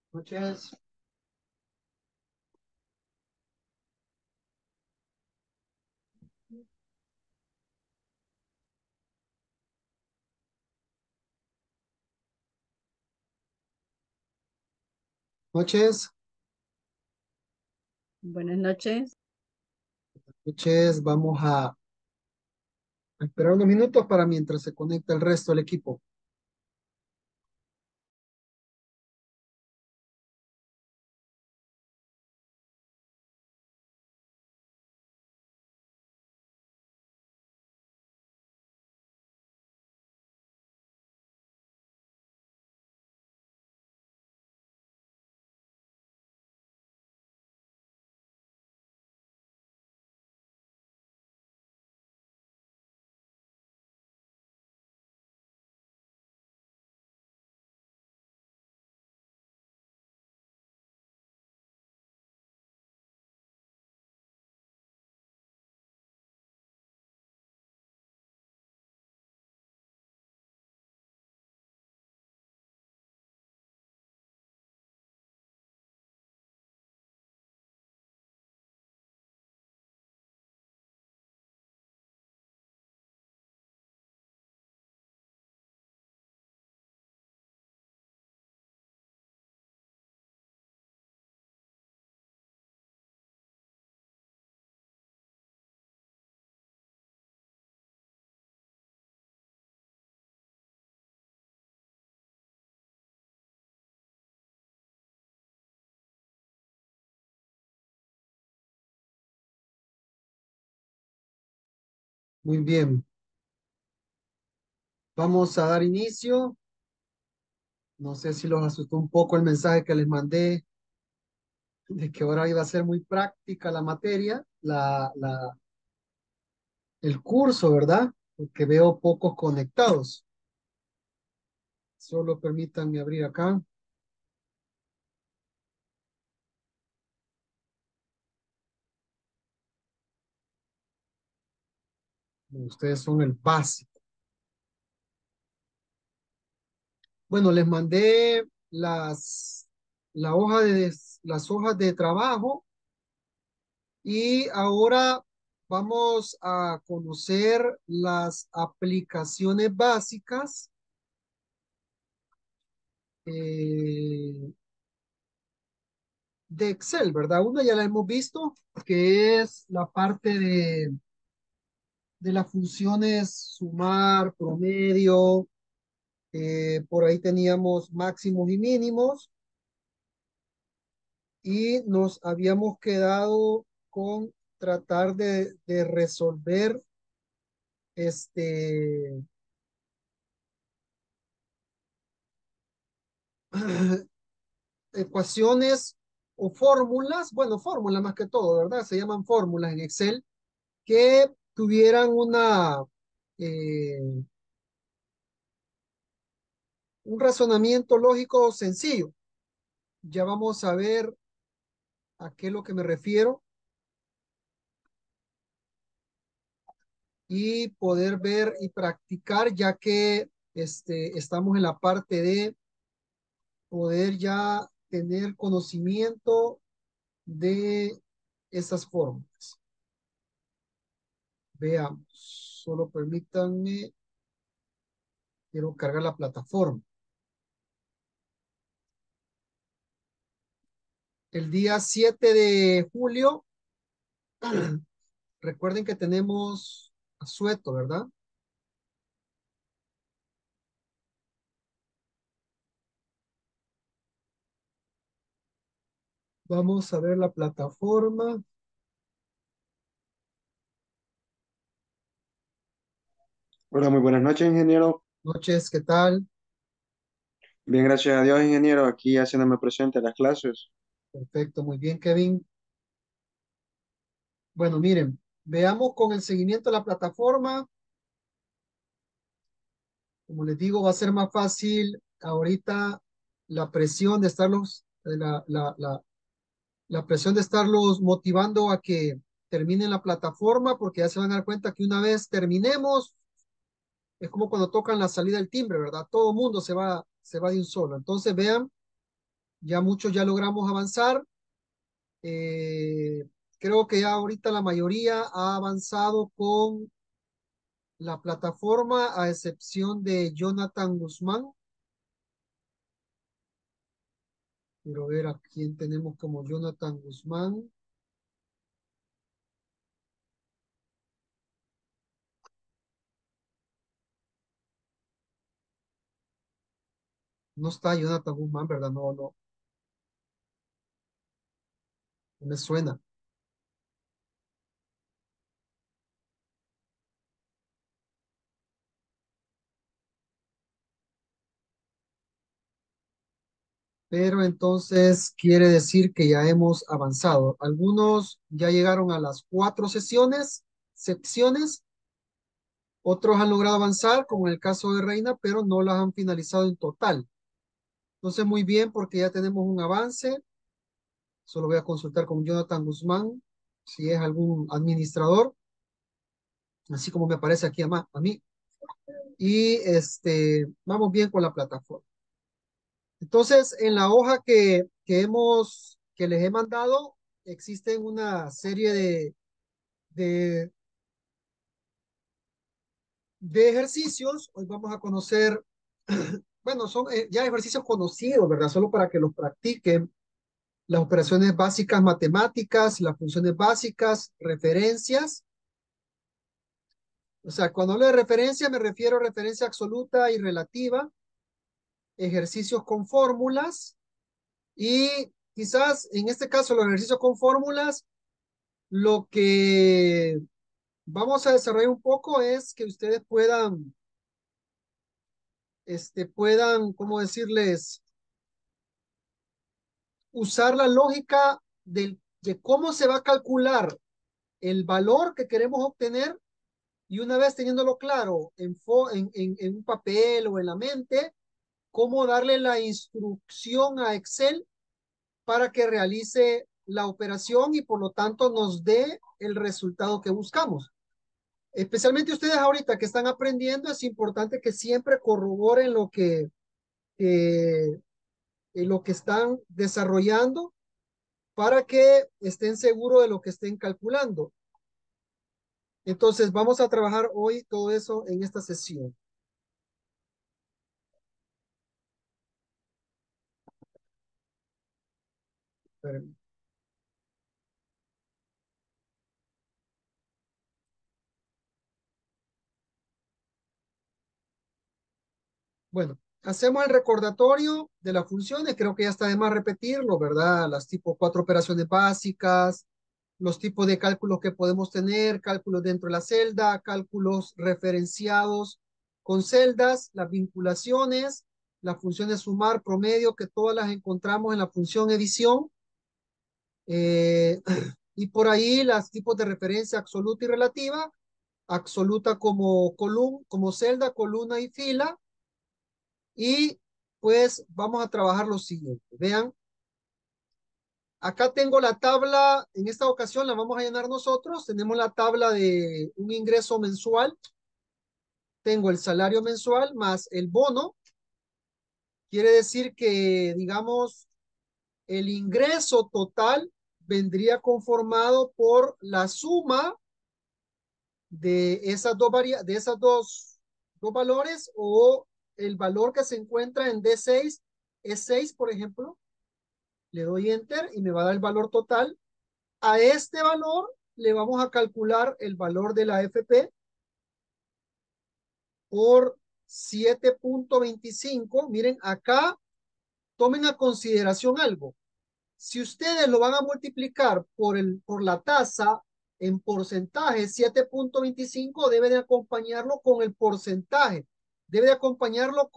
Noches, noches, Buenas noches. noches. Vamos a esperar unos minutos para mientras se conecta el resto del equipo. Muy bien, vamos a dar inicio. No sé si los asustó un poco el mensaje que les mandé de que ahora iba a ser muy práctica la materia, el curso, ¿verdad? Porque veo pocos conectados. Solo permítanme abrir acá. Ustedes son el básico. Bueno, les mandé las hojas de trabajo. Y ahora vamos a conocer las aplicaciones básicas eh, de Excel, ¿verdad? Una ya la hemos visto, que es la parte de las funciones sumar, promedio, por ahí teníamos máximos y mínimos, y nos habíamos quedado con tratar de resolver este ecuaciones o fórmulas, bueno, fórmulas más que todo, ¿verdad? Se llaman fórmulas en Excel que tuvieran eh, un razonamiento lógico sencillo. Ya vamos a ver a qué es lo que me refiero y poder ver y practicar ya que estamos en la parte de poder ya tener conocimiento de esas fórmulas. Veamos, solo permítanme. Quiero cargar la plataforma. El día 7 de julio, recuerden que tenemos asueto, ¿verdad? Vamos a ver la plataforma. Hola, muy buenas noches, ingeniero. Noches, ¿qué tal? Bien, gracias a Dios, ingeniero, aquí haciéndome presente a las clases. Perfecto, muy bien, Kevin. Bueno, miren, veamos con el seguimiento de la plataforma. Como les digo, va a ser más fácil ahorita la presión de estarlos, la presión de estarlos motivando a que terminen la plataforma, porque ya se van a dar cuenta que una vez terminemos, es como cuando tocan la salida del timbre, ¿verdad? Todo el mundo se va de un solo. Entonces vean Ya muchos ya logramos avanzar. Eh, Creo que ya ahorita la mayoría ha avanzado con la plataforma, a excepción de Jonathan Guzmán. Quiero ver a quién tenemos como Jonathan Guzmán. No está Jonathan Guzmán, ¿verdad? No, no, no me suena. Pero entonces quiere decir que ya hemos avanzado. Algunos ya llegaron a las 4 secciones, otros han logrado avanzar, como en el caso de Reina, pero no las han finalizado en total. Entonces, muy bien, porque ya tenemos un avance. Solo voy a consultar con Jonathan Guzmán, si es algún administrador, así como me aparece aquí a mí. Y vamos bien con la plataforma. Entonces, en la hoja que les he mandado, existen una serie de, de ejercicios. Hoy vamos a conocer, bueno, son ya ejercicios conocidos, ¿verdad? Solo para que los practiquen. Las operaciones básicas matemáticas, las funciones básicas, referencias. O sea, cuando hablo de referencia, me refiero a referencia absoluta y relativa, ejercicios con fórmulas y quizás en este caso los ejercicios con fórmulas, lo que vamos a desarrollar un poco es que ustedes puedan, ¿cómo decirles? Usar la lógica de cómo se va a calcular el valor que queremos obtener y una vez teniéndolo claro en un papel o en la mente, cómo darle la instrucción a Excel para que realice la operación y por lo tanto nos dé el resultado que buscamos. Especialmente ustedes ahorita que están aprendiendo, es importante que siempre corroboren eh, lo que están desarrollando para que estén seguros de lo que estén calculando. Entonces, vamos a trabajar hoy todo eso en esta sesión. Bueno, hacemos el recordatorio de las funciones. Creo que ya está de más repetirlo, ¿verdad? Las tipo 4 operaciones básicas, los tipos de cálculos que podemos tener, cálculos dentro de la celda, cálculos referenciados con celdas, las vinculaciones, las funciones sumar, promedio, que todas las encontramos en la función edición. eh, y por ahí las tipos de referencia absoluta y relativa, absoluta como celda, columna y fila. Y pues vamos a trabajar lo siguiente. Vean, acá tengo la tabla, en esta ocasión la vamos a llenar nosotros. Tenemos la tabla de un ingreso mensual. Tengo el salario mensual más el bono. Quiere decir que, digamos, el ingreso total vendría conformado por la suma de esas dos valores o el valor que se encuentra en D6 es 6, por ejemplo. Le doy enter y me va a dar el valor total. A este valor le vamos a calcular el valor de la AFP por 7.25. Miren, acá tomen a consideración algo. Si ustedes lo van a multiplicar por la tasa en porcentaje, 7.25 debe de acompañarlo con el porcentaje. Debe de acompañarlo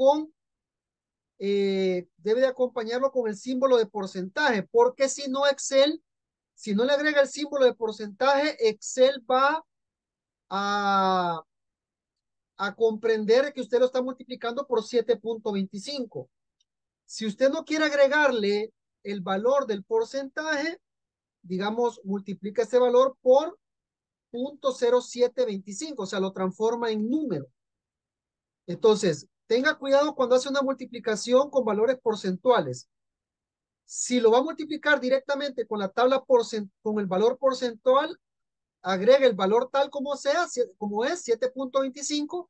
con el símbolo de porcentaje, porque si no Excel, si no le agrega el símbolo de porcentaje, Excel va a, a comprender que usted lo está multiplicando por 7.25. Si usted no quiere agregarle el valor del porcentaje, digamos, multiplica ese valor por 0.0725, o sea, lo transforma en número. Entonces, tenga cuidado cuando hace una multiplicación con valores porcentuales. Si lo va a multiplicar directamente con la tabla con el valor porcentual, agrega el valor tal como sea, como es 7.25,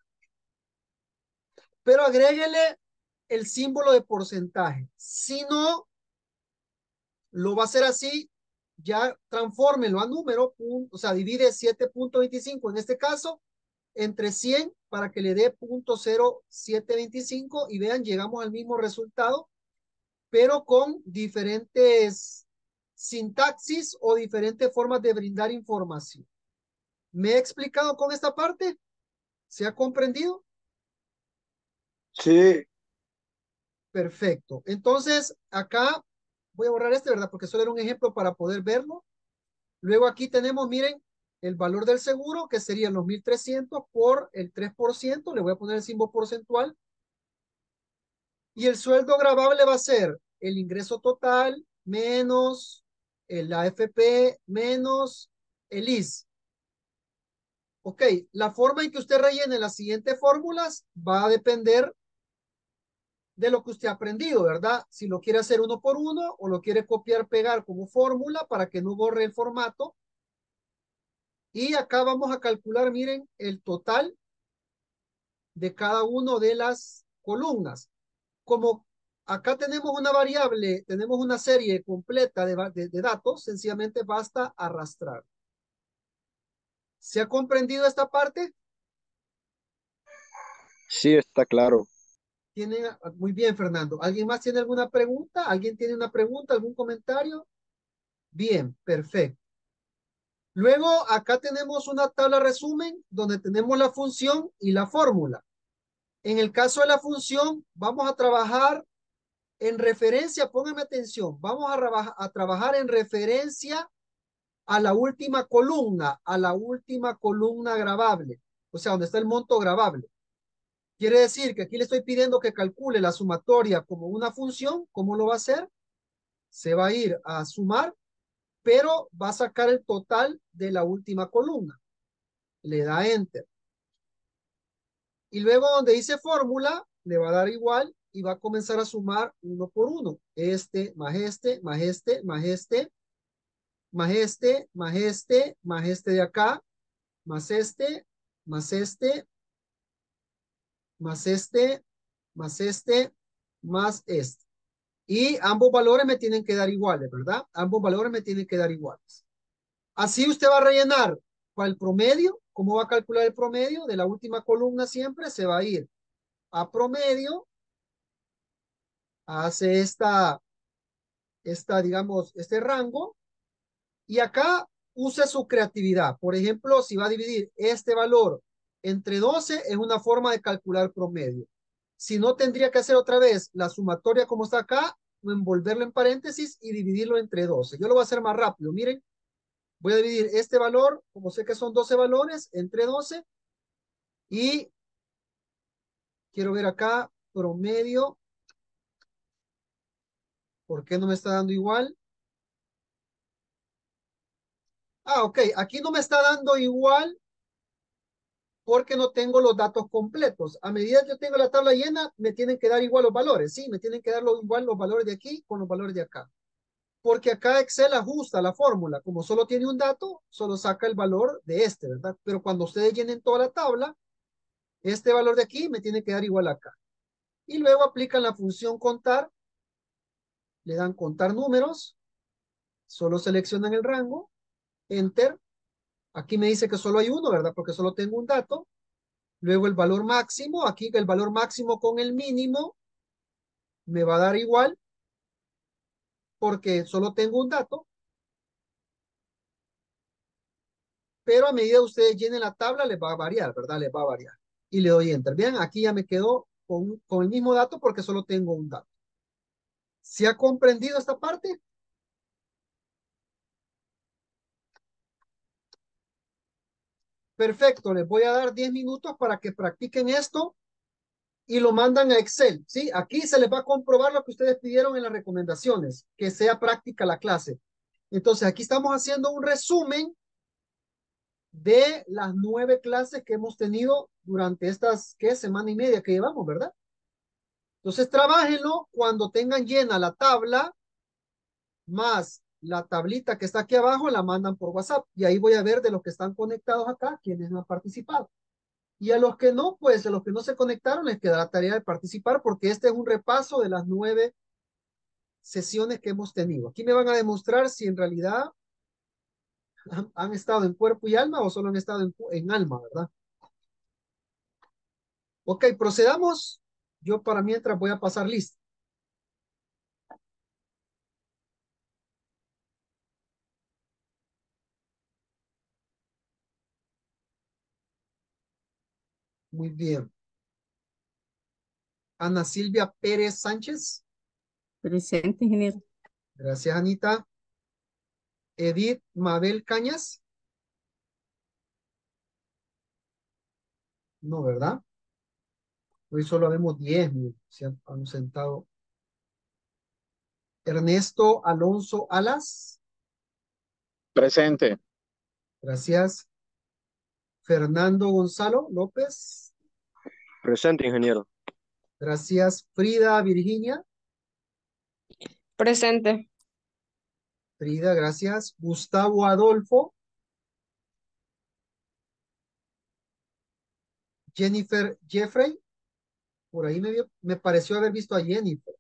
pero agréguele el símbolo de porcentaje. Si no, lo va a hacer así, ya transfórmelo a número, o sea, divide 7.25 en este caso entre 100 para que le dé 0.0725 y vean, llegamos al mismo resultado, pero con diferentes sintaxis o diferentes formas de brindar información. ¿Me he explicado con esta parte? ¿Se ha comprendido? Sí, Perfecto. Entonces, acá voy a borrar este, ¿verdad? Porque solo era un ejemplo para poder verlo. Luego aquí tenemos, miren, el valor del seguro, que serían los 1.300 por el 3%. Le voy a poner el símbolo porcentual. Y el sueldo gravable va a ser el ingreso total menos el AFP menos el IS. Ok, la forma en que usted rellene las siguientes fórmulas va a depender de lo que usted ha aprendido, ¿verdad? Si lo quiere hacer uno por uno o lo quiere copiar, pegar como fórmula para que no borre el formato. Y acá vamos a calcular, miren, el total de cada uno de las columnas. Como acá tenemos una variable, tenemos una serie completa de datos, sencillamente basta arrastrar. ¿Se ha comprendido esta parte? Sí, está claro. Tiene, muy bien, Fernando. ¿Alguien más tiene alguna pregunta? ¿Alguien tiene una pregunta, algún comentario? Bien, perfecto. Luego, acá tenemos una tabla resumen donde tenemos la función y la fórmula. En el caso de la función, vamos a trabajar en referencia, póngame atención, vamos a trabajar en referencia a la última columna grabable, o sea, donde está el monto grabable. Quiere decir que aquí le estoy pidiendo que calcule la sumatoria como una función. ¿Cómo lo va a hacer? Se va a ir a sumar, pero va a sacar el total de la última columna. Le da enter. Y luego donde dice fórmula, le va a dar igual y va a comenzar a sumar uno por uno. Este, más este, más este, más este, más este, más este, más este de acá, más este, más este, más este, más este, más este. Y ambos valores me tienen que dar iguales, ¿verdad? Ambos valores me tienen que dar iguales. Así usted va a rellenar para el promedio. ¿Cómo va a calcular el promedio? De la última columna siempre se va a ir a promedio, hace digamos, este rango, y acá use su creatividad. Por ejemplo, si va a dividir este valor entre 12, es una forma de calcular promedio. Si no, tendría que hacer otra vez la sumatoria como está acá, envolverlo en paréntesis y dividirlo entre 12. Yo lo voy a hacer más rápido. Miren, voy a dividir este valor, como sé que son 12 valores, entre 12 y quiero ver acá promedio. ¿Por qué no me está dando igual? Ah, ok. Aquí no me está dando igual porque no tengo los datos completos. A medida que yo tengo la tabla llena, me tienen que dar igual los valores. Sí, me tienen que dar igual los valores de aquí con los valores de acá. Porque acá Excel ajusta la fórmula. Como solo tiene un dato, solo saca el valor de este, ¿verdad? Pero cuando ustedes llenen toda la tabla, este valor de aquí me tiene que dar igual acá. Y luego aplican la función contar, le dan contar números, solo seleccionan el rango, enter. Aquí me dice que solo hay uno, ¿verdad? Porque solo tengo un dato. Luego el valor máximo, aquí el valor máximo con el mínimo me va a dar igual porque solo tengo un dato, pero a medida que ustedes llenen la tabla les va a variar, ¿verdad? Les va a variar. Y le doy enter. Bien, aquí ya me quedó con el mismo dato porque solo tengo un dato. ¿Se ha comprendido esta parte? Perfecto, les voy a dar 10 minutos para que practiquen esto y lo mandan a Excel, ¿sí? Aquí se les va a comprobar lo que ustedes pidieron en las recomendaciones, que sea práctica la clase. Entonces, aquí estamos haciendo un resumen de las 9 clases que hemos tenido durante estas, ¿qué? Semana y media que llevamos, ¿verdad? Entonces, trabájenlo cuando tengan llena la tabla más la tablita que está aquí abajo, la mandan por WhatsApp. Y ahí voy a ver de los que están conectados acá, quiénes no han participado. Y a los que no, pues a los que no se conectaron les queda la tarea de participar porque este es un repaso de las 9 sesiones que hemos tenido. Aquí me van a demostrar si en realidad han estado en cuerpo y alma o solo han estado en alma, ¿verdad? Ok, procedamos. Yo para mientras voy a pasar lista. Muy bien. Ana Silvia Pérez Sánchez. Presente, ingeniero. Gracias, Anita. Edith Mabel Cañas. No, ¿verdad? Hoy solo vemos 10, se han ausentado. Ernesto Alonso Alas. Presente. Gracias. Fernando Gonzalo López. Presente, ingeniero. Gracias. Frida Virginia. Presente. Frida, gracias. Gustavo Adolfo. Jennifer Jeffrey. Por ahí me pareció haber visto a Jennifer.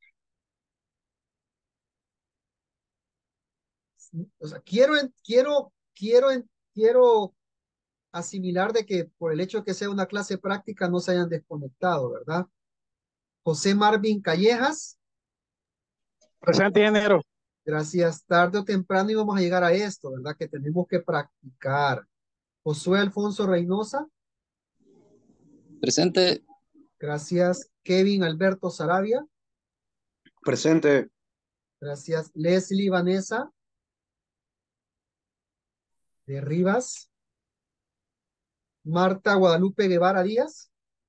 O sea, quiero asimilar de que por el hecho de que sea una clase práctica no se hayan desconectado, ¿verdad? José Marvin Callejas. Presente, ingeniero. Gracias. Tarde o temprano íbamos a llegar a esto, ¿verdad? Que tenemos que practicar. Josué Alfonso Reynosa. Presente. Gracias. Kevin Alberto Sarabia. Presente. Gracias. Leslie Vanessa de Rivas. Marta Guadalupe Guevara Díaz.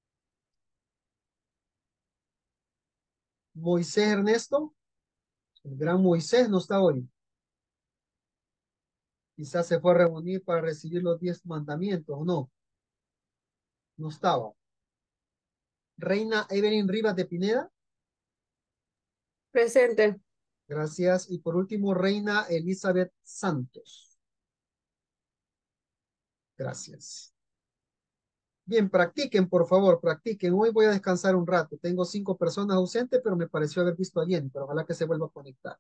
Moisés Ernesto. El gran Moisés no está hoy. Quizás se fue a reunir para recibir los 10 mandamientos, ¿o no? No estaba. Reina Evelyn Rivas de Pineda. Presente. Gracias. Y por último, Reina Elizabeth Santos. Gracias. Bien, practiquen, por favor, practiquen. Hoy voy a descansar un rato. Tengo 5 personas ausentes, pero me pareció haber visto a Jenny, pero ojalá que se vuelva a conectar.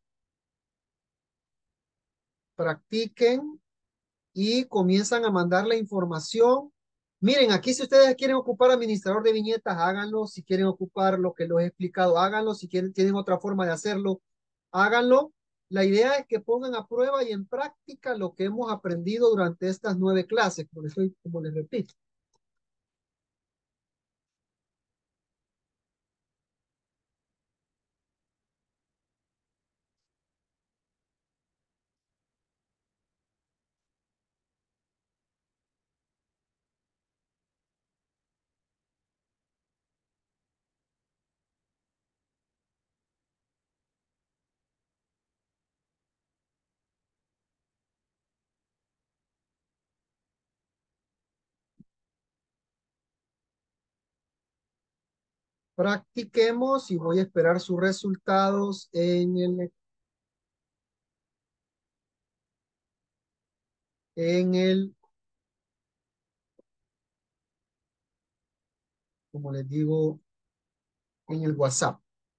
Practiquen y comienzan a mandar la información. Miren, aquí si ustedes quieren ocupar administrador de viñetas, háganlo. Si quieren ocupar lo que les he explicado, háganlo. Si quieren, tienen otra forma de hacerlo, háganlo. La idea es que pongan a prueba y en práctica lo que hemos aprendido durante estas 9 clases, por eso, como les repito. Practiquemos y voy a esperar sus resultados en el, como les digo, en el WhatsApp.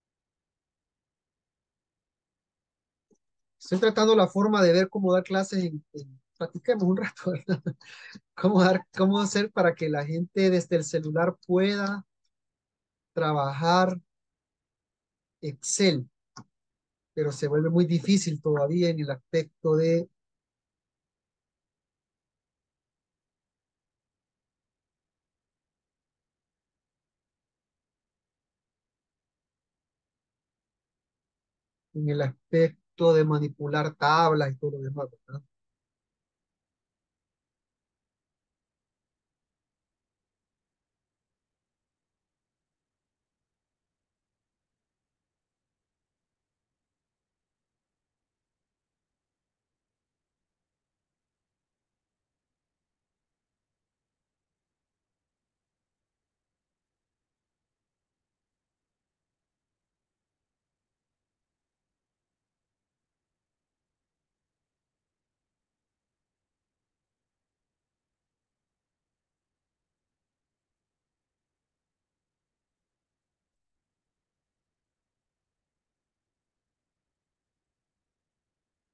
Estoy tratando la forma de ver cómo dar clases practiquemos un rato, ¿verdad? Cómo hacer para que la gente desde el celular pueda trabajar Excel, pero se vuelve muy difícil todavía en el aspecto de manipular tablas y todo lo demás, ¿verdad?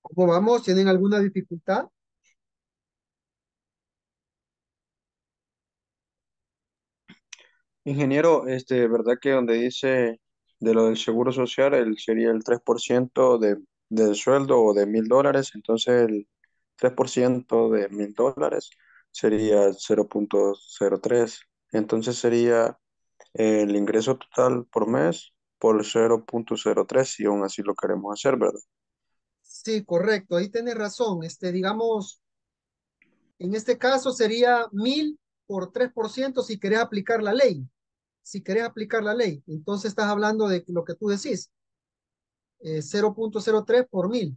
¿Cómo vamos? ¿Tienen alguna dificultad? Ingeniero, ¿verdad que donde dice de lo del seguro social, sería el 3% del sueldo o de $1,000? Entonces el 3% de $1,000 sería 0,03. Entonces sería el ingreso total por mes por 0,03 si aún así lo queremos hacer, ¿verdad? Sí, correcto, ahí tienes razón. Digamos, en este caso sería 1000 por 3% si querés aplicar la ley. Si querés aplicar la ley, entonces estás hablando de lo que tú decís, 0,03 por 1000.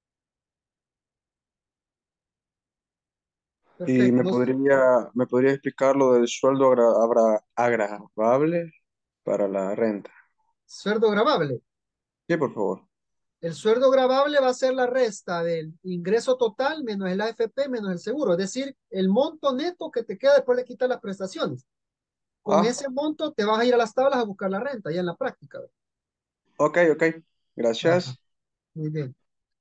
Y Perfecto. me podría explicar lo del sueldo agravable para la renta. Sueldo gravable. Sí, por favor. El sueldo gravable va a ser la resta del ingreso total menos el AFP menos el seguro, es decir, el monto neto que te queda después de quitar las prestaciones. Con Ah, ese monto te vas a ir a las tablas a buscar la renta, ya en la práctica. ¿Verdad? ok, ok. Ajá, Gracias. muy bien.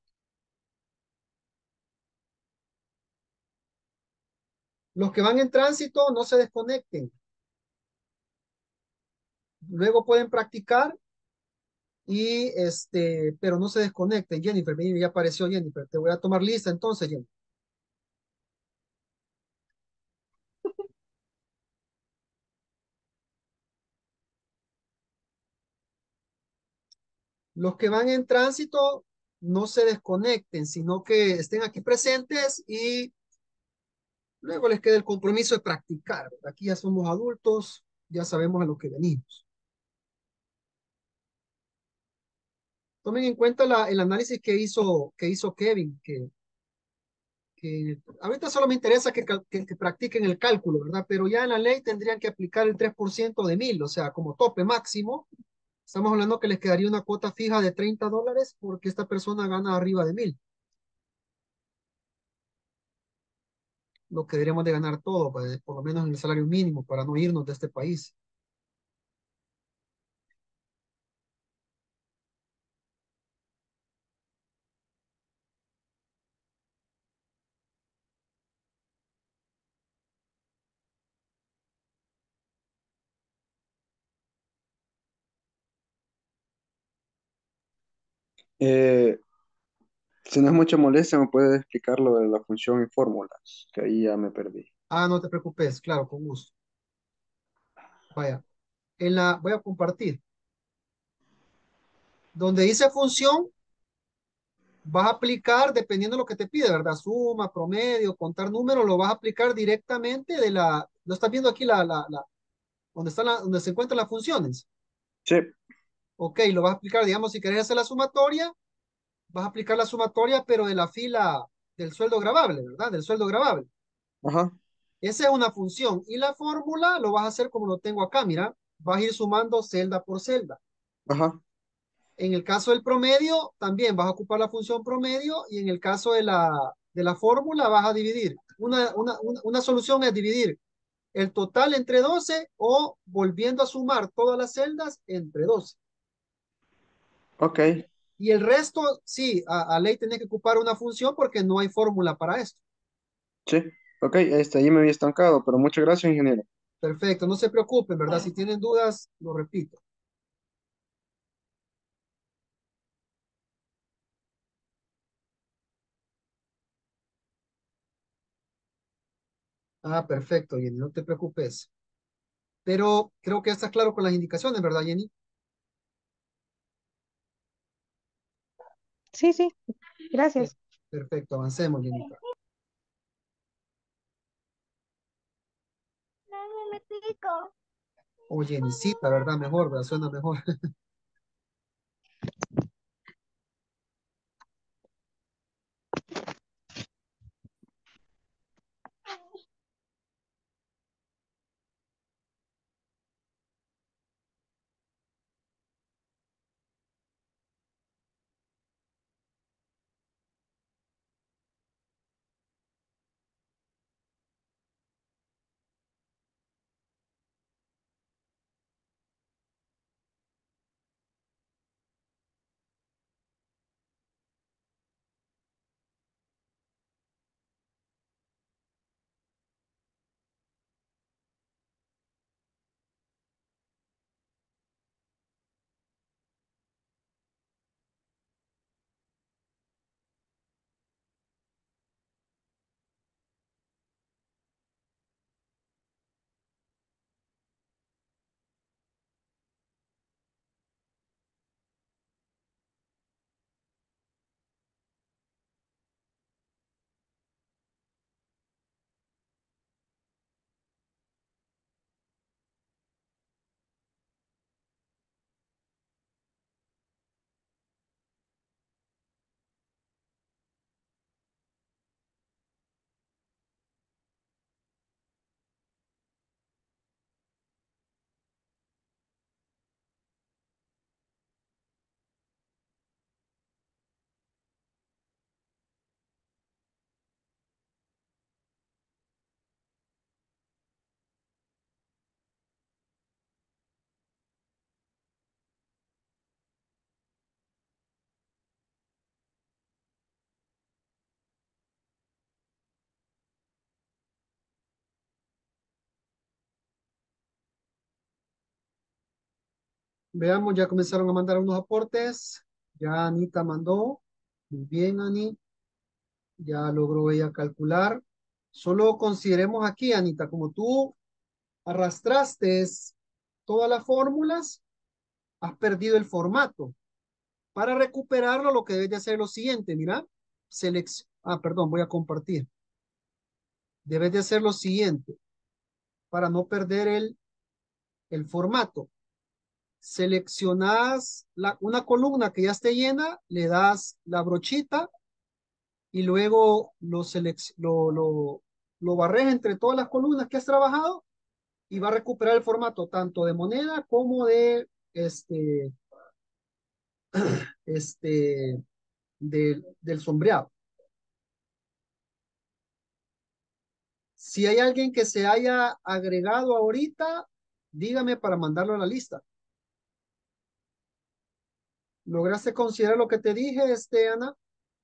Los que van en tránsito no se desconecten. Luego pueden practicar y pero no se desconecten. Jennifer, mira, ya apareció Jennifer. Te voy a tomar lista entonces, Jennifer. Los que van en tránsito no se desconecten, sino que estén aquí presentes y luego les queda el compromiso de practicar. ¿Verdad? Aquí ya somos adultos, ya sabemos a lo que venimos. Tomen en cuenta el análisis que hizo Kevin, que ahorita solo me interesa que practiquen el cálculo, ¿verdad? Pero ya en la ley tendrían que aplicar el 3% de 1000, o sea, como tope máximo. Estamos hablando que les quedaría una cuota fija de $30 porque esta persona gana arriba de 1000, lo que deberíamos de ganar todo, pues, por lo menos en el salario mínimo, para no irnos de este país. Eh, si no es mucha molestia, ¿me puede explicar lo de la función y fórmulas? Que ahí ya me perdí. Ah, no te preocupes, claro, con gusto. Vaya, voy a compartir. Donde dice función, vas a aplicar dependiendo de lo que te pide, ¿verdad? Suma, promedio, contar números, lo vas a aplicar directamente lo estás viendo aquí donde se encuentran las funciones. Sí, Ok, lo vas a aplicar, digamos, si querés hacer la sumatoria, vas a aplicar la sumatoria, pero de la fila del sueldo gravable, ¿verdad? Del sueldo gravable. ajá, Esa es una función. Y la fórmula lo vas a hacer como lo tengo acá, mira. Vas a ir sumando celda por celda. ajá, En el caso del promedio, también vas a ocupar la función promedio y en el caso de la fórmula vas a dividir. Una solución es dividir el total entre 12 o volviendo a sumar todas las celdas entre 12. ok, Y el resto, sí, a ley tenés que ocupar una función porque no hay fórmula para esto. sí, ok, ahí me había estancado, pero muchas gracias, ingeniero. Perfecto, no se preocupen, ¿verdad? Si tienen dudas, lo repito. Ah, perfecto, Jenny, no te preocupes. Pero creo que ya está claro con las indicaciones, ¿verdad, Jenny? Sí, sí, Per- gracias. Perfecto, avancemos, Jenny. O Jennycita, ¿verdad? Mejor, ¿verdad? Suena mejor. Veamos, ya comenzaron a mandar unos aportes. Ya Anita mandó. Muy bien, Ani. Ya logró ella calcular. Solo consideremos aquí, Anita, como tú arrastraste todas las fórmulas, has perdido el formato. Para recuperarlo, lo que debes de hacer es lo siguiente, mira, perdón, voy a compartir. Debes de hacer lo siguiente para no perder el formato. Seleccionas una columna que ya esté llena, le das la brochita y luego lo barres entre todas las columnas que has trabajado y va a recuperar el formato tanto de moneda como de este, del sombreado. Si hay alguien que se haya agregado ahorita, dígame para mandarlo a la lista. ¿Lograste considerar lo que te dije, Ana?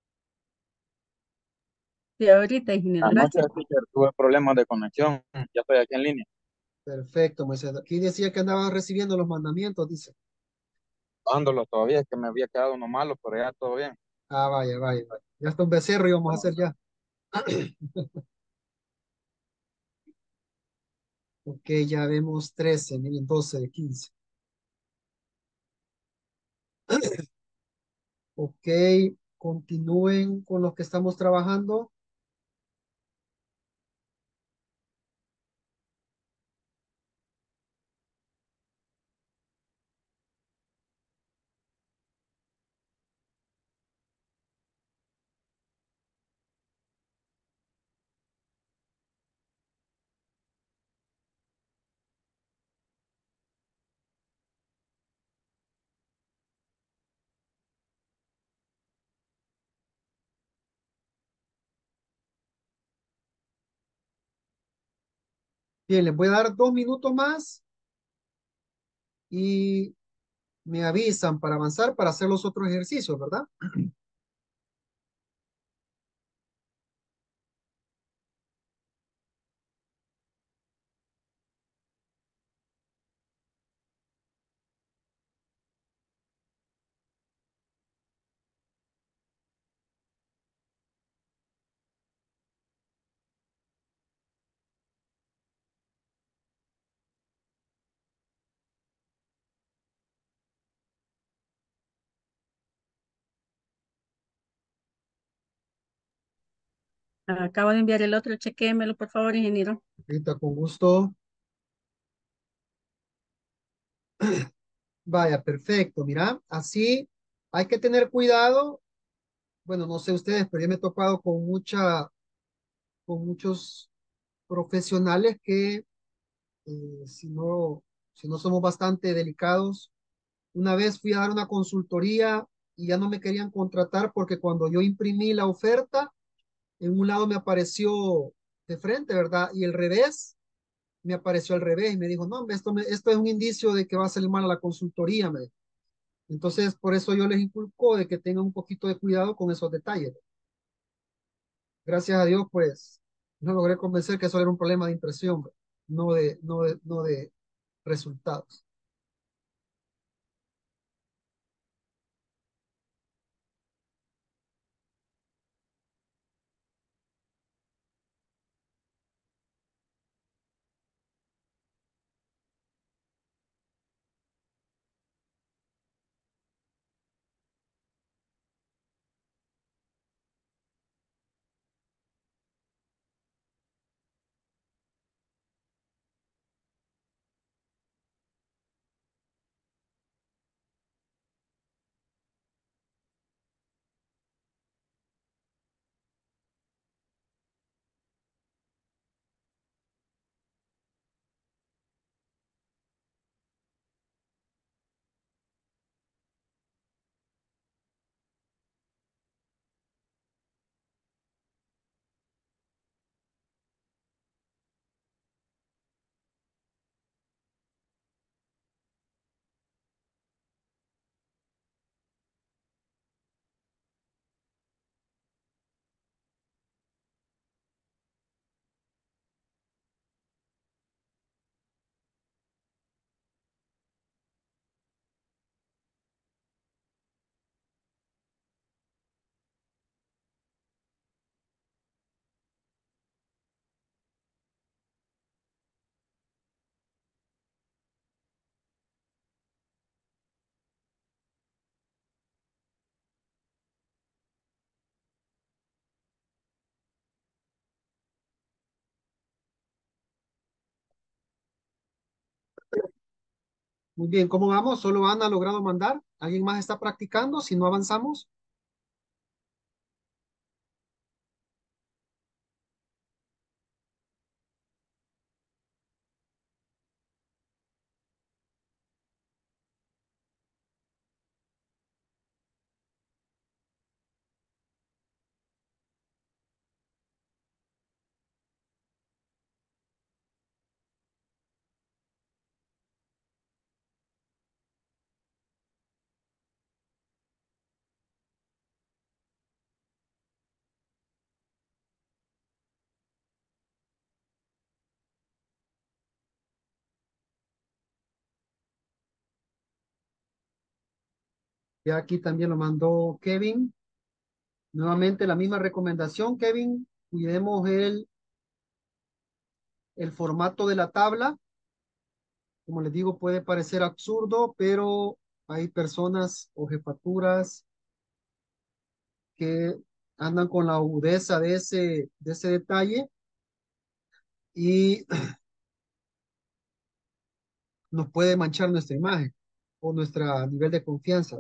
Sí, ahorita, ingeniero, Anoche, gracias. teacher, tuve problemas de conexión. Ya estoy aquí en línea. Perfecto, Moisés. Aquí decía que andabas recibiendo los mandamientos, dice. Dándolo todavía, es que me había quedado uno malo, pero ya todo bien. Ah, vaya, vaya, vaya. Ya está un becerro y vamos a Bueno, hacer ya. Ok, ya vemos 13, miren, 12 de 15. Ok, continúen con los que estamos trabajando. Bien, les voy a dar 2 minutos más y me avisan para avanzar para hacer los otros ejercicios, ¿verdad? Acabo de enviar el otro, chequémelo, por favor, ingeniero. Ahorita con gusto. Vaya, perfecto. Mira, así hay que tener cuidado. Bueno, no sé ustedes, pero yo me he topado con muchos profesionales que si no somos bastante delicados. Una vez fui a dar una consultoría y ya no me querían contratar porque cuando yo imprimí la oferta, en un lado me apareció de frente, ¿verdad? Y el revés me apareció al revés y me dijo, no, hombre, esto es un indicio de que va a salir mal a la consultoría, me dijo. Entonces, por eso yo les inculco de que tengan un poquito de cuidado con esos detalles. Gracias a Dios, pues, no logré convencer que eso era un problema de impresión, no de resultados. Muy bien, ¿cómo vamos? ¿Solo Ana ha logrado mandar? ¿Alguien más está practicando? Si no avanzamos. Ya aquí también lo mandó Kevin. Nuevamente la misma recomendación, Kevin. Cuidemos el formato de la tabla. Como les digo, puede parecer absurdo, pero hay personas o jefaturas que andan con la agudeza de ese detalle y nos puede manchar nuestra imagen o nuestro nivel de confianza.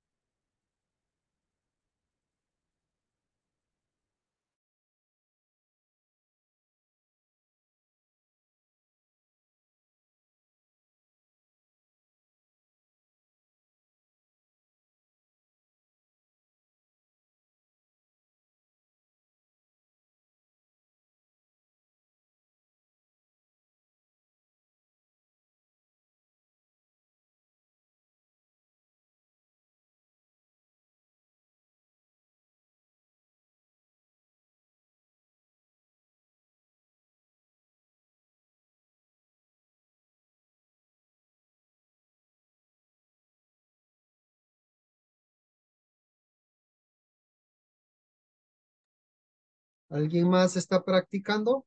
¿Alguien más está practicando?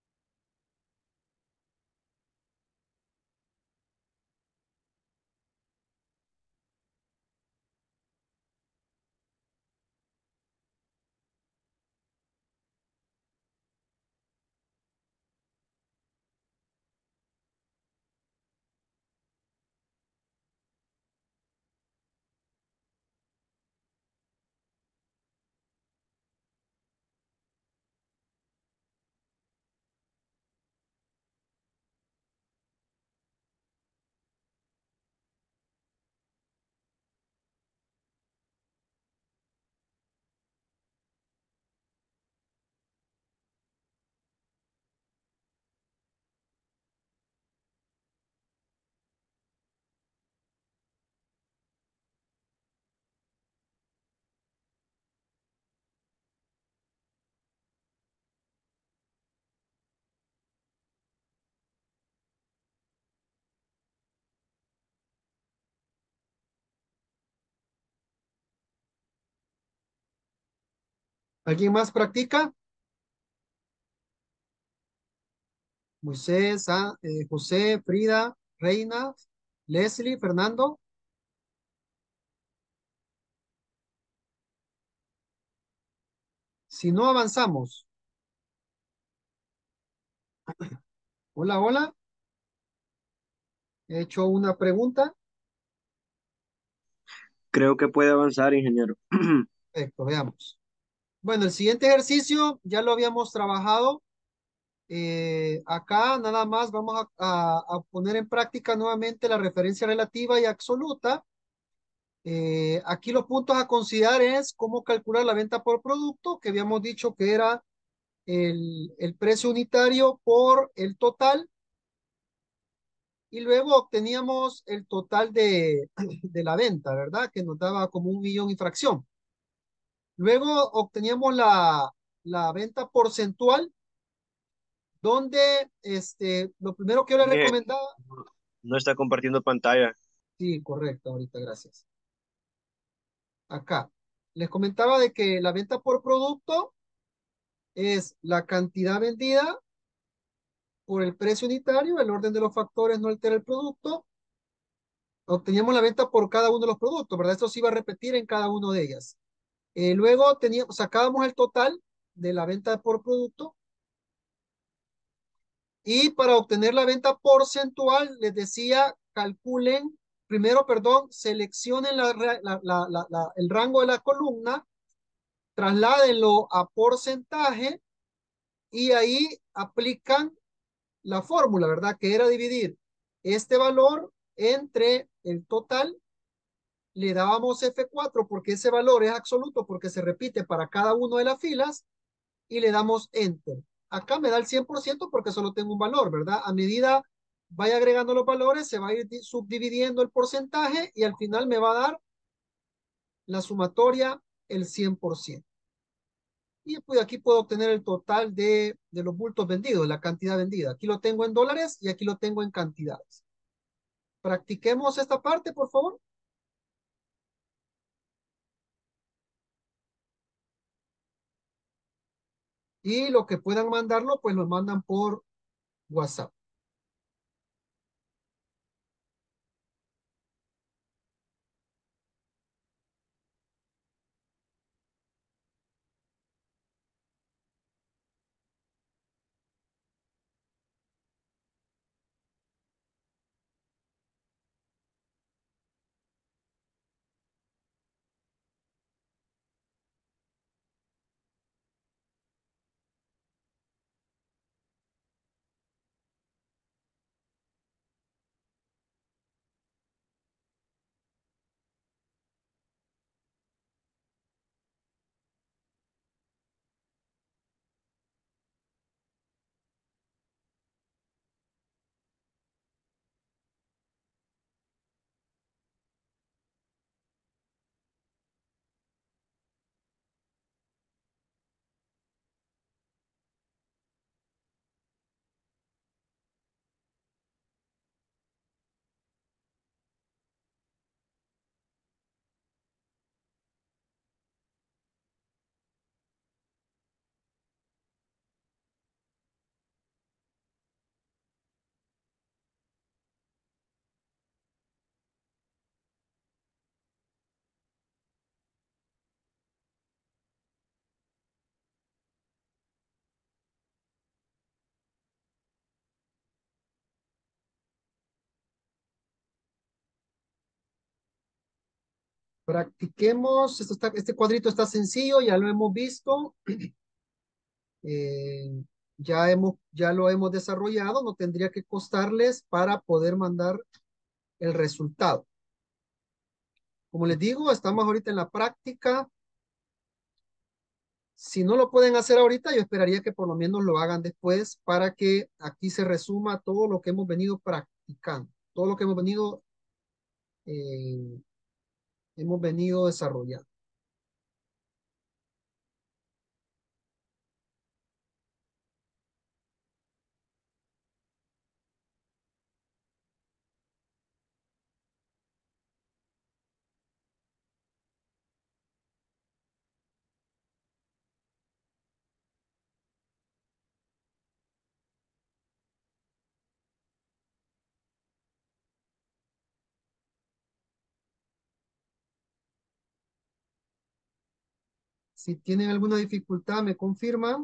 ¿Alguien más practica? Moisés, José, Frida, Reina, Leslie, Fernando. Si no avanzamos. Hola, hola. He hecho una pregunta. Creo que puede avanzar, ingeniero. Perfecto, veamos. Bueno, el siguiente ejercicio ya lo habíamos trabajado. Acá nada más vamos a poner en práctica nuevamente la referencia relativa y absoluta. Aquí los puntos a considerar es cómo calcular la venta por producto, que habíamos dicho que era el precio unitario por el total, y luego obteníamos el total de la venta, ¿verdad? Que nos daba como 1 millón y fracción. Luego obteníamos la venta porcentual, donde lo primero que yo le Mire, recomendaba, no está compartiendo pantalla. sí, correcto, ahorita, gracias. Acá, les comentaba de que la venta por producto es la cantidad vendida por el precio unitario, el orden de los factores no altera el producto. Obteníamos la venta por cada uno de los productos, ¿verdad? Esto se iba a repetir en cada uno de ellas. Luego sacábamos el total de la venta por producto y para obtener la venta porcentual les decía calculen, primero, perdón, seleccionen el rango de la columna, trasládenlo a porcentaje y ahí aplican la fórmula, ¿verdad? Que era dividir este valor entre el total. Le dábamos F4 porque ese valor es absoluto porque se repite para cada una de las filas y le damos Enter. Acá me da el 100% porque solo tengo un valor, ¿verdad? A medida vaya agregando los valores, se va a ir subdividiendo el porcentaje y al final me va a dar la sumatoria el 100%. Y pues aquí puedo obtener el total de los bultos vendidos, la cantidad vendida. Aquí lo tengo en dólares y aquí lo tengo en cantidades. Practiquemos esta parte, por favor. Y lo que puedan mandarlo, pues lo mandan por WhatsApp. Practiquemos. Este cuadrito está sencillo, ya lo hemos visto. Eh, ya lo hemos desarrollado. No tendría que costarles para poder mandar el resultado. Como les digo, estamos ahorita en la práctica. Si no lo pueden hacer ahorita, yo esperaría que por lo menos lo hagan después para que aquí se resuma todo lo que hemos venido practicando, todo lo que eh, hemos venido desarrollando. Si tienen alguna dificultad, me confirman.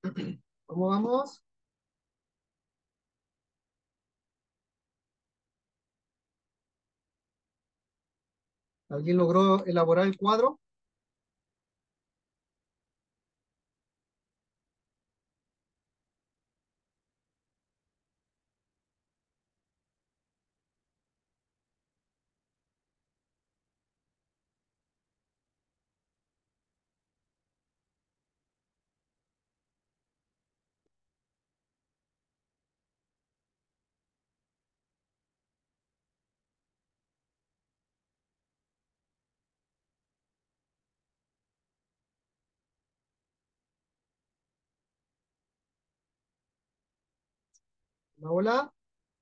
¿Cómo vamos? ¿Alguien logró elaborar el cuadro? Hola, hola.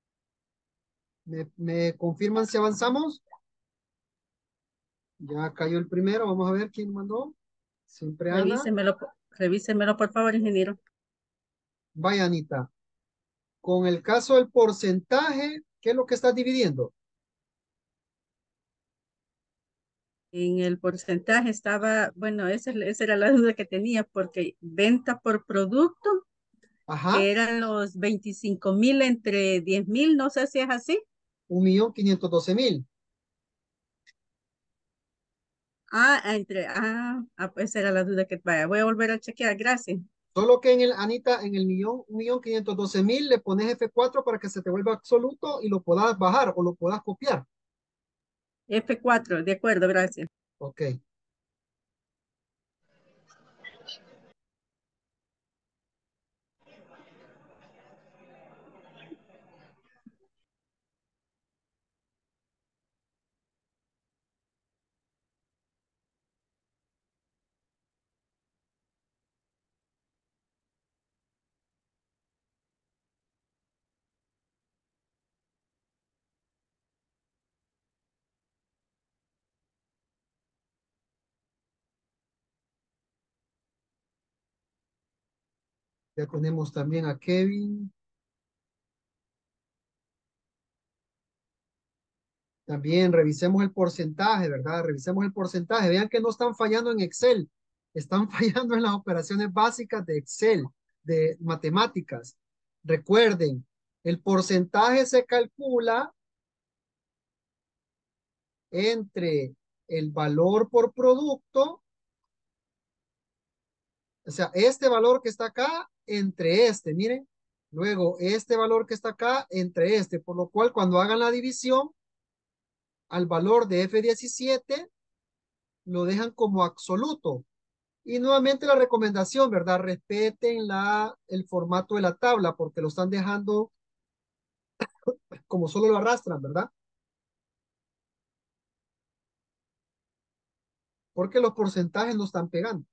¿Me confirman si avanzamos? Ya cayó el primero. Vamos a ver quién mandó. Siempre Ana. Revísemelo, por favor, ingeniero. Vaya, Anita. Con el caso del porcentaje, ¿qué es lo que estás dividiendo? En el porcentaje estaba, bueno, esa era la duda que tenía, porque venta por producto, Ajá, que eran los 25,000 entre 10,000, no sé si es así. 1.512.000. Pues era la duda que, vaya, voy a volver a chequear, gracias. Solo que en el, Anita, en el millón, 1.512.000 le pones F4 para que se te vuelva absoluto y lo puedas bajar o lo puedas copiar. F4, de acuerdo, gracias. Ok. Ya tenemos también a Kevin. También revisemos el porcentaje, ¿verdad? Revisemos el porcentaje. Vean que no están fallando en Excel, están fallando en las operaciones básicas de Excel, de matemáticas. Recuerden, el porcentaje se calcula entre el valor por producto, o sea, este valor que está acá entre este, miren. Luego, este valor que está acá entre este, por lo cual cuando hagan la división al valor de F17, lo dejan como absoluto. Y nuevamente la recomendación, ¿verdad? Respeten el formato de la tabla porque lo están dejando como solo lo arrastran, ¿verdad? Porque los porcentajes no están pegando.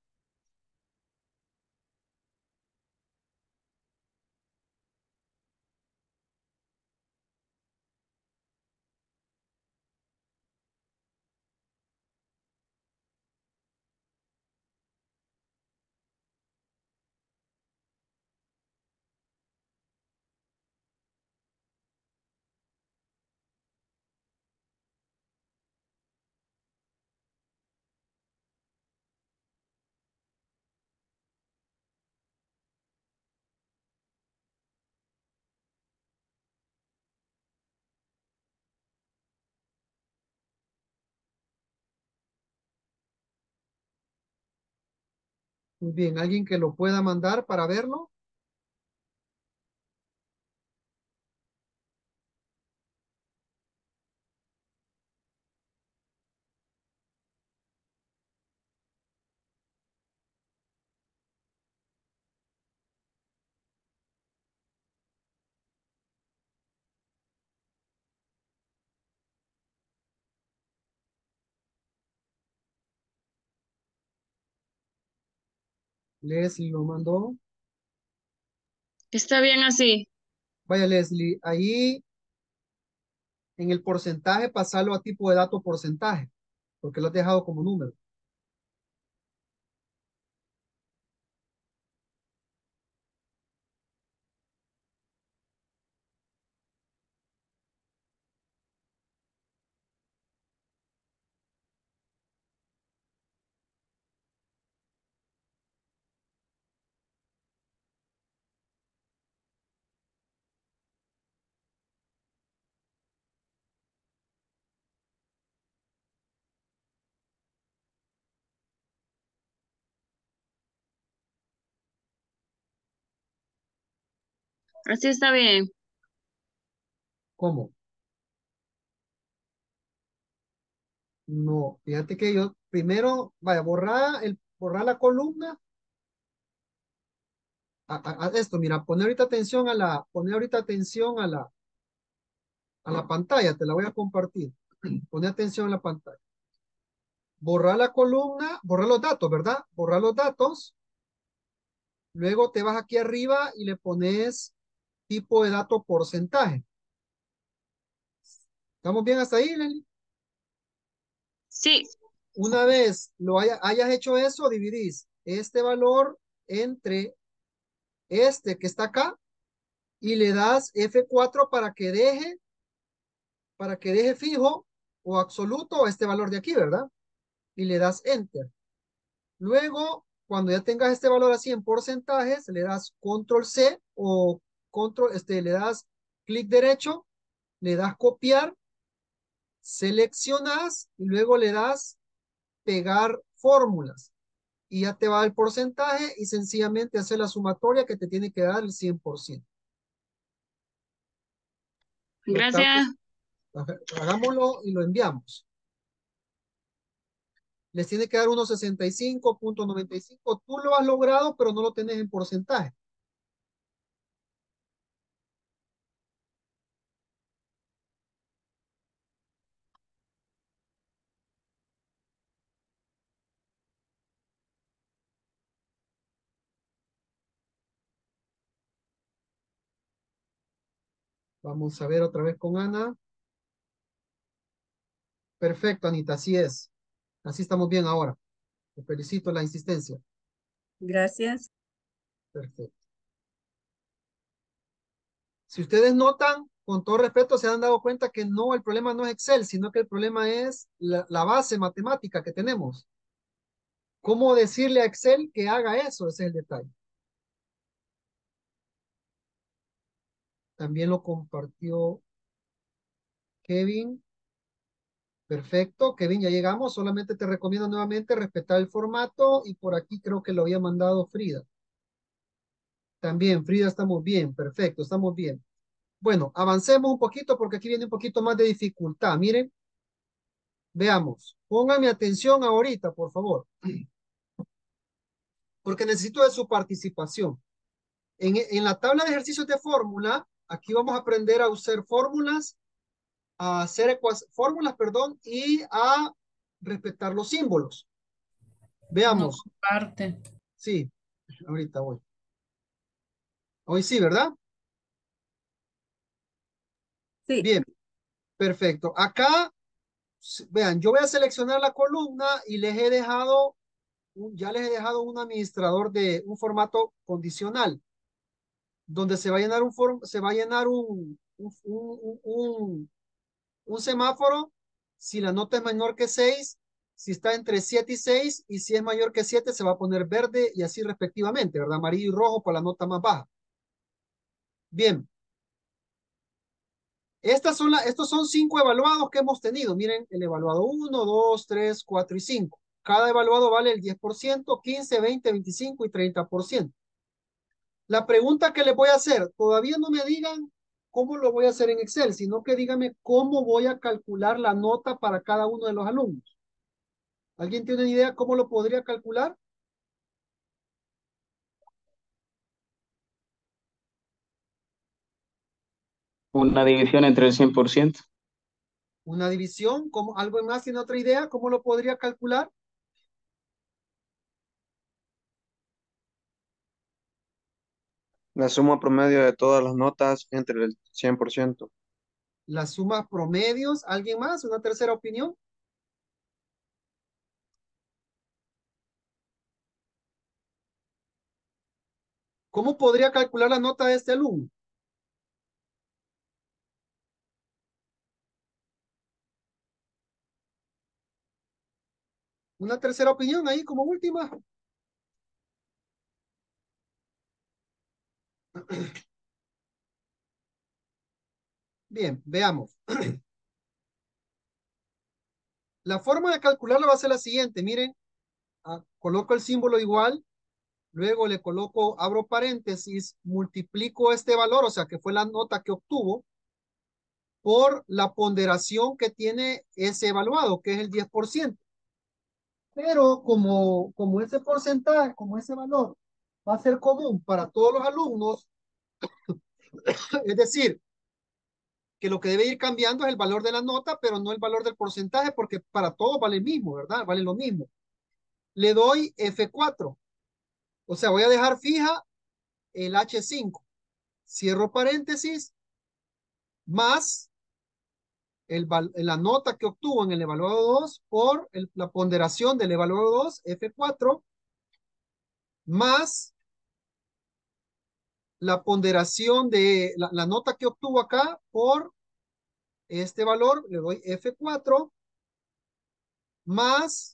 Muy bien, alguien que lo pueda mandar para verlo. Leslie lo mandó. Está bien así. Vaya, Leslie, ahí en el porcentaje pasarlo a tipo de dato porcentaje, porque lo has dejado como número. Así está bien. ¿Cómo? No, fíjate que yo primero, vaya, borrar la columna. A esto, mira, poner ahorita atención a la pantalla, te la voy a compartir. Poner atención a la pantalla. Borrar la columna, borrar los datos, ¿verdad? Borrar los datos. Luego te vas aquí arriba y le pones tipo de dato porcentaje. ¿Estamos bien hasta ahí, Leslie? Sí, Una vez hayas hecho eso, dividís este valor entre este que está acá y le das F4 para que deje fijo o absoluto este valor de aquí, ¿verdad? Y le das Enter. Luego, cuando ya tengas este valor así en porcentajes, le das Control C o le das clic derecho, le das copiar, seleccionas y luego le das pegar fórmulas. Y ya te va el porcentaje y sencillamente hacer la sumatoria que te tiene que dar el 100%. Ya está, gracias. hagámoslo y lo enviamos. Les tiene que dar 1,65.95. Tú lo has logrado, pero no lo tenés en porcentaje. Vamos a ver otra vez con Ana. Perfecto, Anita, así es. Así estamos bien ahora. Te felicito la insistencia. Gracias. Perfecto. Si ustedes notan, con todo respeto, se han dado cuenta que no, el problema no es Excel, sino que el problema es la base matemática que tenemos. ¿Cómo decirle a Excel que haga eso? Ese es el detalle. También lo compartió Kevin. Perfecto, Kevin, ya llegamos. Solamente te recomiendo nuevamente respetar el formato y por aquí creo que lo había mandado Frida. También, Frida, estamos bien. Perfecto, estamos bien. Bueno, avancemos un poquito porque aquí viene un poquito más de dificultad. Miren, veamos. Pónganme atención ahorita, por favor, porque necesito de su participación. En la tabla de ejercicios de fórmula, aquí vamos a aprender a usar fórmulas, a hacer fórmulas, perdón, y a respetar los símbolos. No Veamos. comparte. Sí, ahorita voy. Hoy sí, ¿verdad? Sí, Bien, perfecto. Acá, vean, yo voy a seleccionar la columna y ya les he dejado un administrador de un formato condicional, donde se va a llenar se va a llenar un semáforo si la nota es menor que 6, si está entre 7 y 6, y si es mayor que 7 se va a poner verde y así respectivamente, ¿verdad? Amarillo y rojo para la nota más baja. Bien, estos son 5 evaluados que hemos tenido. Miren, el evaluado 1, 2, 3, 4 y 5. Cada evaluado vale el 10%, 15, 20, 25 y 30%. La pregunta que les voy a hacer, todavía no me digan cómo lo voy a hacer en Excel, sino que díganme cómo voy a calcular la nota para cada uno de los alumnos. ¿Alguien tiene una idea cómo lo podría calcular? Una división entre el 100%. Una división, ¿algo más tiene otra idea? ¿Cómo lo podría calcular? La suma promedio de todas las notas entre el 100%. Las sumas promedios, ¿alguien más? ¿Una tercera opinión? ¿Cómo podría calcular la nota de este alumno? Una tercera opinión ahí como última. Bien, veamos. La forma de calcularlo va a ser la siguiente. Miren, coloco el símbolo igual luego le coloco, abro paréntesis, multiplico este valor, o sea, que fue la nota que obtuvo, por la ponderación que tiene ese evaluado, que es el 10%. Pero como ese porcentaje, como ese valor va a ser común para todos los alumnos, es decir, que lo que debe ir cambiando es el valor de la nota, pero no el valor del porcentaje, porque para todos vale el mismo, ¿verdad? Vale lo mismo. Le doy F4, o sea, voy a dejar fija el H5. Cierro paréntesis, más la nota que obtuvo en el evaluado 2 por la ponderación del evaluado 2, F4, más la ponderación de la nota que obtuvo acá por este valor, le doy F4, más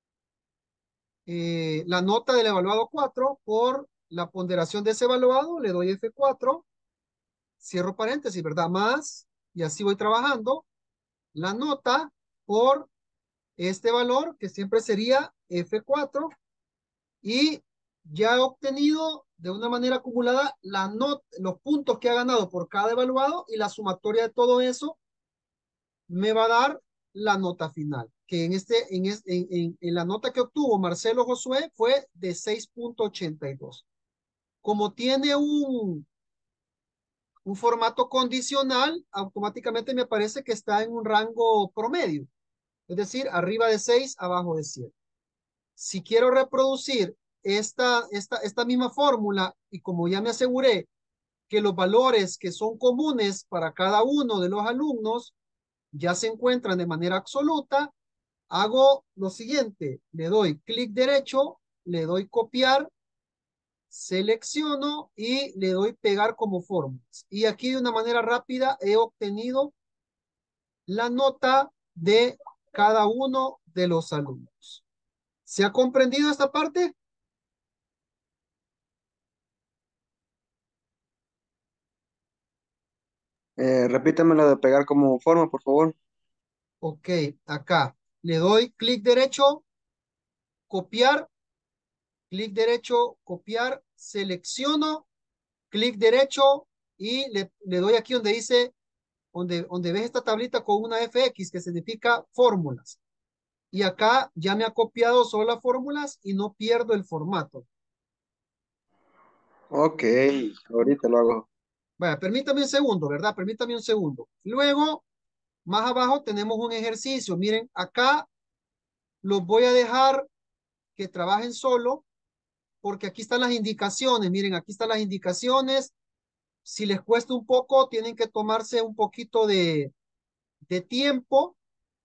la nota del evaluado 4 por la ponderación de ese evaluado, le doy F4, cierro paréntesis, ¿verdad? Más, y así voy trabajando, la nota por este valor, que siempre sería F4, y ya he obtenido de una manera acumulada los puntos que ha ganado por cada evaluado, y la sumatoria de todo eso me va a dar la nota final, que en la nota que obtuvo Marcelo Josué fue de 6,82. Como tiene un formato condicional, automáticamente me aparece que está en un rango promedio, es decir, arriba de 6, abajo de 7. Si quiero reproducir esta misma fórmula, y como ya me aseguré que los valores que son comunes para cada uno de los alumnos ya se encuentran de manera absoluta, hago lo siguiente: le doy clic derecho, le doy copiar, selecciono y le doy pegar como fórmulas. Y aquí de una manera rápida he obtenido la nota de cada uno de los alumnos. ¿Se ha comprendido esta parte? Repítame lo de pegar como forma, por favor. Ok, acá le doy clic derecho, copiar, clic derecho, copiar, selecciono, clic derecho y le doy aquí donde dice, donde ves esta tablita con una FX que significa fórmulas. Y acá ya me ha copiado solo las fórmulas y no pierdo el formato. Ok, ahorita lo hago. Vaya, permítame un segundo, ¿verdad? Permítame un segundo. Luego, más abajo tenemos un ejercicio. Miren, acá los voy a dejar que trabajen solo porque aquí están las indicaciones. Miren, aquí están las indicaciones. Si les cuesta un poco, tienen que tomarse un poquito de tiempo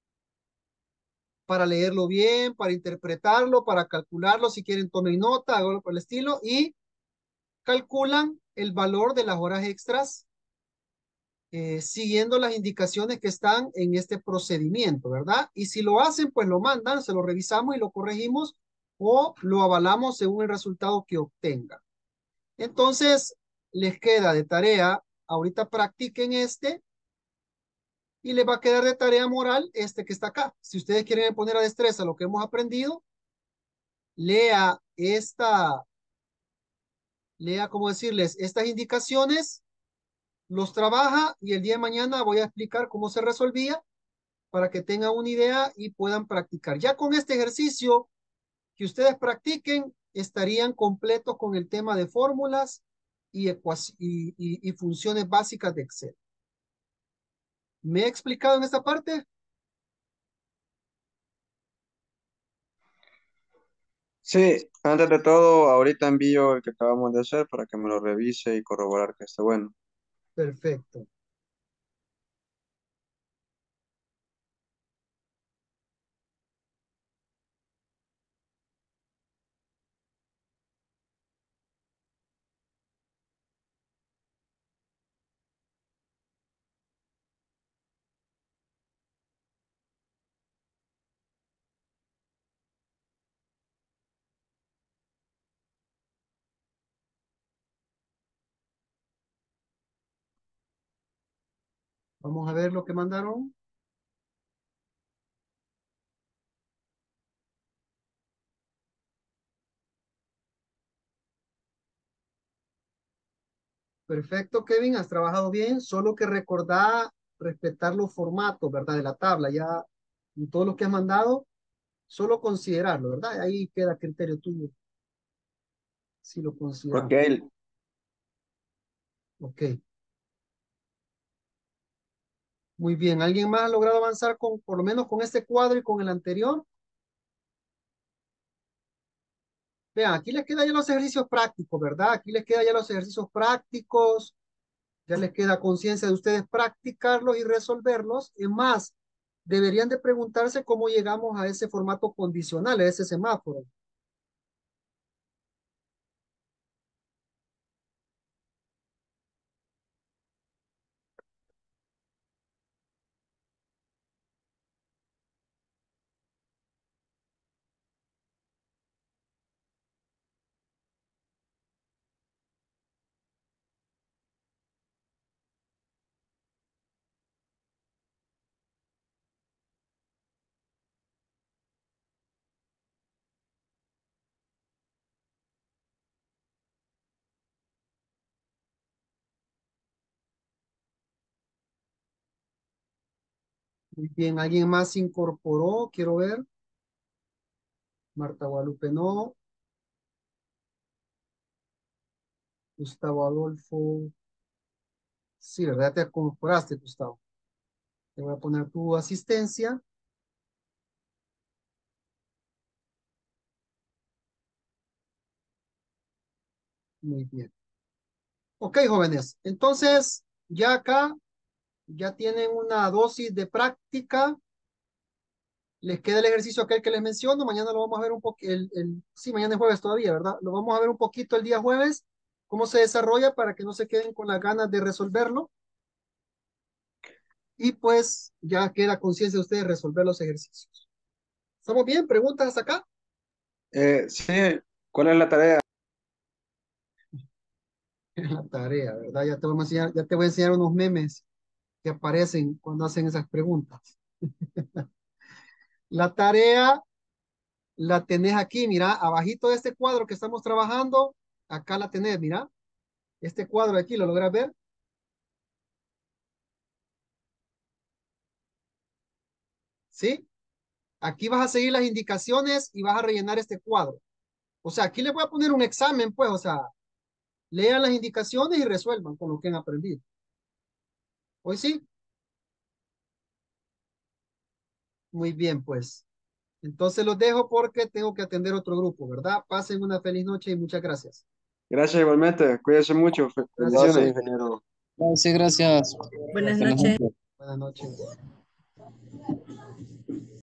para leerlo bien, para interpretarlo, para calcularlo. Si quieren, tomen nota, algo por el estilo, y calculan el valor de las horas extras siguiendo las indicaciones que están en este procedimiento, ¿verdad? Y si lo hacen, pues lo mandan, se lo revisamos y lo corregimos o lo avalamos según el resultado que obtenga. Entonces, les queda de tarea, ahorita practiquen este y les va a quedar de tarea moral este que está acá. Si ustedes quieren poner a destreza lo que hemos aprendido, lea ¿cómo decirles? Estas indicaciones, los trabaja y el día de mañana voy a explicar cómo se resolvía para que tengan una idea y puedan practicar. Ya con este ejercicio que ustedes practiquen, estarían completos con el tema de fórmulas y funciones básicas de Excel. ¿Me he explicado en esta parte? Sí, antes de todo, ahorita envío el que acabamos de hacer para que me lo revise y corroborar que esté bueno. Perfecto. Vamos a ver lo que mandaron. Perfecto, Kevin, has trabajado bien, solo que recordá respetar los formatos, ¿verdad? De la tabla, ya en todo lo que has mandado, solo considerarlo, ¿verdad? Ahí queda a criterio tuyo, si lo Ok, consideras. Ok, muy bien. ¿Alguien más ha logrado avanzar con, por lo menos con este cuadro y con el anterior? Vean, aquí les queda ya los ejercicios prácticos, ¿verdad? Aquí les queda ya los ejercicios prácticos, ya les queda conciencia de ustedes practicarlos y resolverlos. Es más, deberían de preguntarse cómo llegamos a ese formato condicional, a ese semáforo. Muy bien, ¿alguien más se incorporó? Quiero ver. Marta Guadalupe no. Gustavo Adolfo. Sí, ¿verdad? Te incorporaste, Gustavo. Te voy a poner tu asistencia. Muy bien. Ok, jóvenes. Entonces, ya acá, ya tienen una dosis de práctica. Les queda el ejercicio aquel que les menciono. Mañana lo vamos a ver un poco. Sí, mañana es jueves todavía, ¿verdad? Lo vamos a ver un poquito el día jueves. Cómo se desarrolla para que no se queden con las ganas de resolverlo. Y pues ya queda conciencia de ustedes resolver los ejercicios. ¿Estamos bien? ¿Preguntas hasta acá? sí, ¿cuál es la tarea? La tarea, ¿verdad? Ya te voy a enseñar unos memes que aparecen cuando hacen esas preguntas. La tarea la tenés aquí, mira, abajito de este cuadro que estamos trabajando, acá la tenés, mira. Este cuadro de aquí, ¿lo logras ver? ¿Sí? Aquí vas a seguir las indicaciones y vas a rellenar este cuadro. O sea, aquí les voy a poner un examen, pues, o sea, lean las indicaciones y resuelvan con lo que han aprendido. ¿Hoy sí? Muy bien, pues. Entonces los dejo porque tengo que atender otro grupo, ¿verdad? Pasen una feliz noche y muchas gracias. Gracias igualmente, cuídense mucho, Gracias. bendiciones. Gracias, ingeniero. Sí, gracias. Buenas Buenas noches. noches. Buenas noches.